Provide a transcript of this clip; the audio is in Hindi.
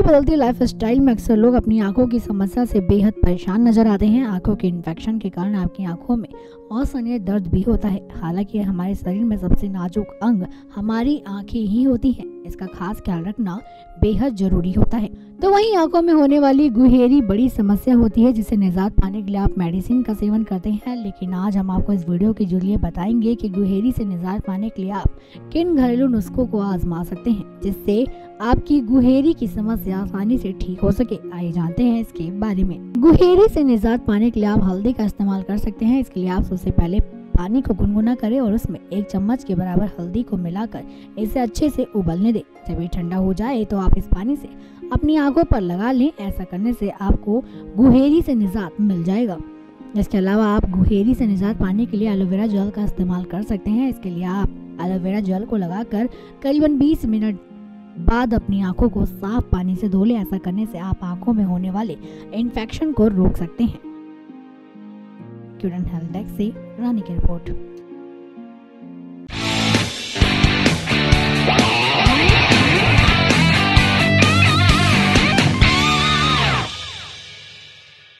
बदलती लाइफस्टाइल में अक्सर लोग अपनी आंखों की समस्या से बेहद परेशान नजर आते हैं। आंखों के इन्फेक्शन के कारण आपकी आंखों में असहनीय दर्द भी होता है। हालांकि हमारे शरीर में सबसे नाजुक अंग हमारी आंखें ही होती हैं। इसका खास ख्याल रखना बेहद जरूरी होता है। तो वहीं आंखों में होने वाली गुहेरी बड़ी समस्या होती है, जिसे निजात पाने के लिए आप मेडिसिन का सेवन करते हैं। लेकिन आज हम आपको इस वीडियो के जरिए बताएंगे कि गुहेरी से निजात पाने के लिए आप किन घरेलू नुस्खों को आजमा सकते हैं, जिससे आपकी गुहेरी की समस्या आसानी से ठीक हो सके। आइए जानते हैं इसके बारे में। गुहेरी से निजात पाने के लिए आप हल्दी का इस्तेमाल कर सकते हैं। इसके लिए आप सबसे पहले पानी को गुनगुना करें और उसमें 1 चम्मच के बराबर हल्दी को मिलाकर इसे अच्छे से उबलने दें। जब ये ठंडा हो जाए तो आप इस पानी से अपनी आंखों पर लगा लें। ऐसा करने से आपको गुहेरी से निजात मिल जाएगा। इसके अलावा आप गुहेरी से निजात पाने के लिए एलोवेरा जेल का इस्तेमाल कर सकते हैं। इसके लिए आप एलोवेरा जेल को लगाकर करीबन 20 मिनट बाद अपनी आंखों को साफ पानी से धो लें। ऐसा करने से आप आंखों में होने वाले इन्फेक्शन को रोक सकते हैं। क्यूरेंट हेल्थ डेस्क से रानी की रिपोर्ट।